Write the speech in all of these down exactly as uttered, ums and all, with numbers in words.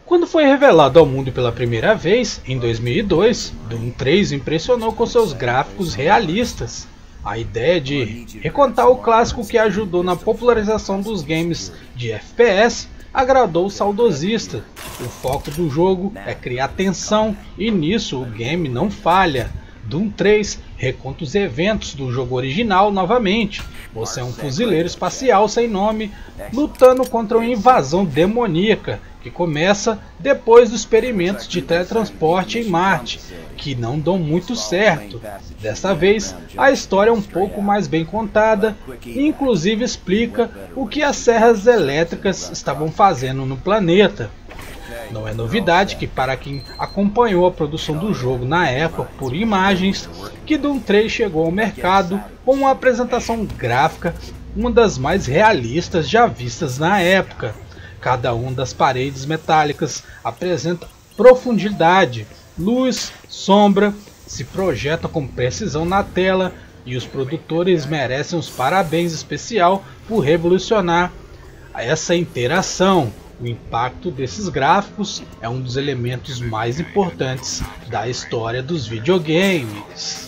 Quando foi revelado ao mundo pela primeira vez, em dois mil e dois, Doom três impressionou com seus gráficos realistas. A ideia de recontar o clássico que ajudou na popularização dos games de F P S agradou o saudosista. O foco do jogo é criar tensão e nisso o game não falha. Doom três reconta os eventos do jogo original novamente. Você é um fuzileiro espacial sem nome, lutando contra uma invasão demoníaca, que começa depois dos experimentos de teletransporte em Marte, que não dão muito certo. Dessa vez, a história é um pouco mais bem contada e inclusive explica o que as serras elétricas estavam fazendo no planeta. Não é novidade que, para quem acompanhou a produção do jogo na época por imagens, que Doom três chegou ao mercado com uma apresentação gráfica uma das mais realistas já vistas na época. Cada uma das paredes metálicas apresenta profundidade, luz, sombra, se projeta com precisão na tela e os produtores merecem os parabéns especial por revolucionar essa interação. O impacto desses gráficos é um dos elementos mais importantes da história dos videogames.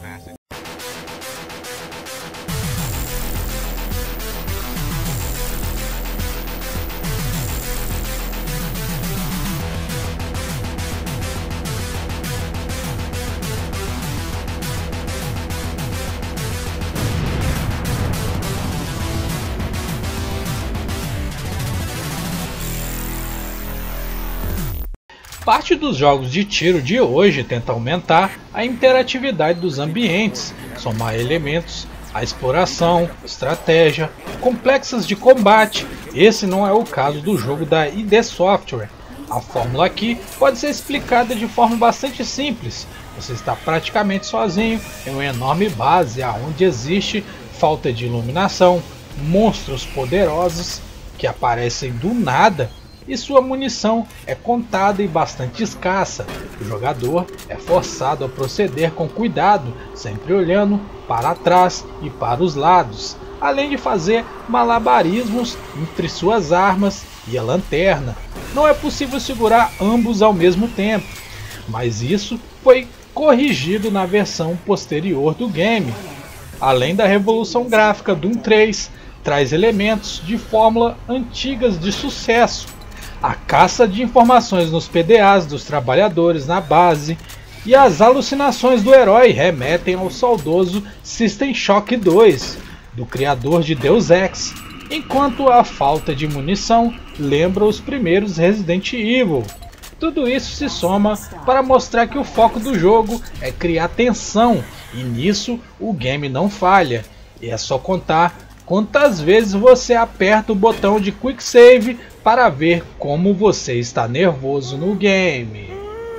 Parte dos jogos de tiro de hoje tenta aumentar a interatividade dos ambientes, somar elementos, a exploração, estratégia, complexas de combate. Esse não é o caso do jogo da I D Software. A fórmula aqui pode ser explicada de forma bastante simples. Você está praticamente sozinho em uma enorme base onde existe falta de iluminação, monstros poderosos que aparecem do nada, e sua munição é contada e bastante escassa. O jogador é forçado a proceder com cuidado, sempre olhando para trás e para os lados, além de fazer malabarismos entre suas armas e a lanterna. Não é possível segurar ambos ao mesmo tempo, mas isso foi corrigido na versão posterior do game. Além da revolução gráfica, Doom três traz elementos de fórmula antigas de sucesso. A caça de informações nos P D As dos trabalhadores na base e as alucinações do herói remetem ao saudoso System Shock dois, do criador de Deus Ex, enquanto a falta de munição lembra os primeiros Resident Evil. Tudo isso se soma para mostrar que o foco do jogo é criar tensão e nisso o game não falha. E é só contar quantas vezes você aperta o botão de Quick Save para ver como você está nervoso no game.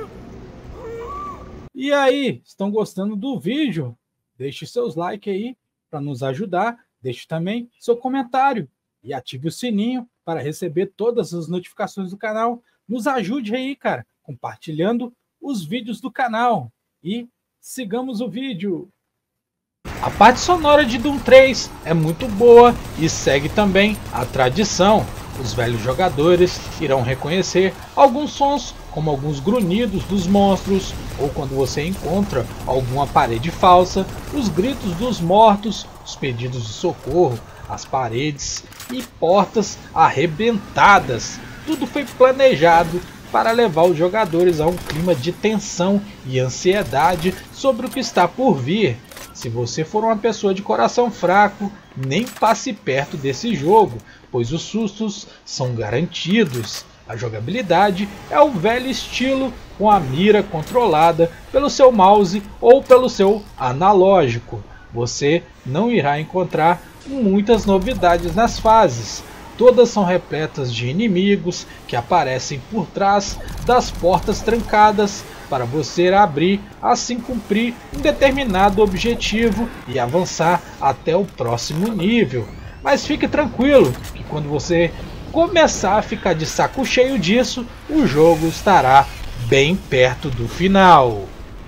E aí, estão gostando do vídeo? Deixe seus likes aí para nos ajudar. Deixe também seu comentário e ative o sininho para receber todas as notificações do canal. Nos ajude aí, cara, compartilhando os vídeos do canal. E sigamos o vídeo. A parte sonora de Doom três é muito boa e segue também a tradição. Os velhos jogadores irão reconhecer alguns sons, como alguns grunhidos dos monstros, ou quando você encontra alguma parede falsa, os gritos dos mortos, os pedidos de socorro, as paredes e portas arrebentadas. Tudo foi planejado para levar os jogadores a um clima de tensão e ansiedade sobre o que está por vir. Se você for uma pessoa de coração fraco, nem passe perto desse jogo, pois os sustos são garantidos. A jogabilidade é o velho estilo com a mira controlada pelo seu mouse ou pelo seu analógico. Você não irá encontrar muitas novidades nas fases. Todas são repletas de inimigos que aparecem por trás das portas trancadas para você abrir, assim cumprir um determinado objetivo e avançar até o próximo nível. Mas fique tranquilo que quando você começar a ficar de saco cheio disso, o jogo estará bem perto do final.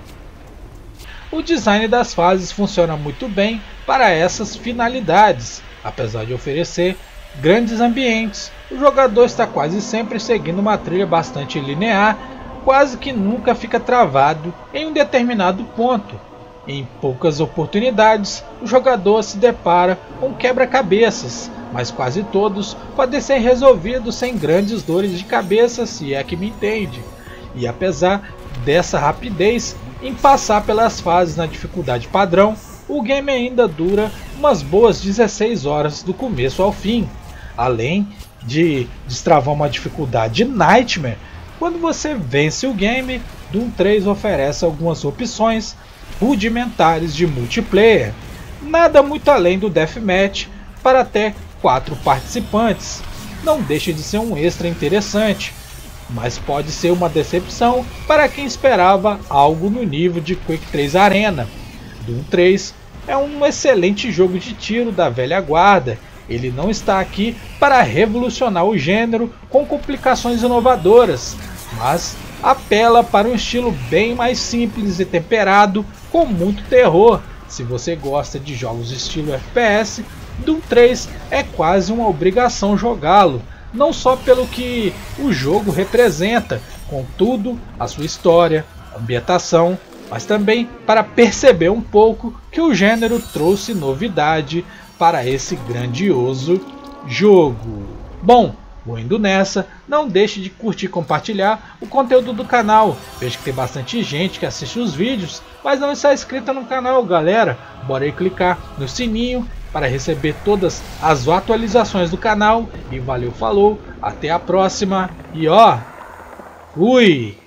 O design das fases funciona muito bem para essas finalidades, apesar de oferecer grandes ambientes o jogador está quase sempre seguindo uma trilha bastante linear, quase que nunca fica travado em um determinado ponto. Em poucas oportunidades, o jogador se depara com quebra-cabeças, mas quase todos podem ser resolvidos sem grandes dores de cabeça, se é que me entende. E apesar dessa rapidez em passar pelas fases na dificuldade padrão, o game ainda dura umas boas dezesseis horas do começo ao fim. Além de destravar uma dificuldade Nightmare, quando você vence o game, Doom três oferece algumas opções rudimentares de multiplayer, nada muito além do Deathmatch para até quatro participantes. Não deixa de ser um extra interessante, mas pode ser uma decepção para quem esperava algo no nível de Quake três Arena. Doom três é um excelente jogo de tiro da velha guarda. Ele não está aqui para revolucionar o gênero com complicações inovadoras, mas apela para um estilo bem mais simples e temperado, com muito terror. Se você gosta de jogos estilo F P S, Doom três é quase uma obrigação jogá-lo, não só pelo que o jogo representa, contudo a sua história, ambientação, mas também para perceber um pouco que o gênero trouxe novidade para esse grandioso jogo. Bom, vou indo nessa, não deixe de curtir e compartilhar o conteúdo do canal. Vejo que tem bastante gente que assiste os vídeos, mas não está inscrita no canal, galera. Bora aí clicar no sininho para receber todas as atualizações do canal. E valeu, falou, até a próxima e ó, fui!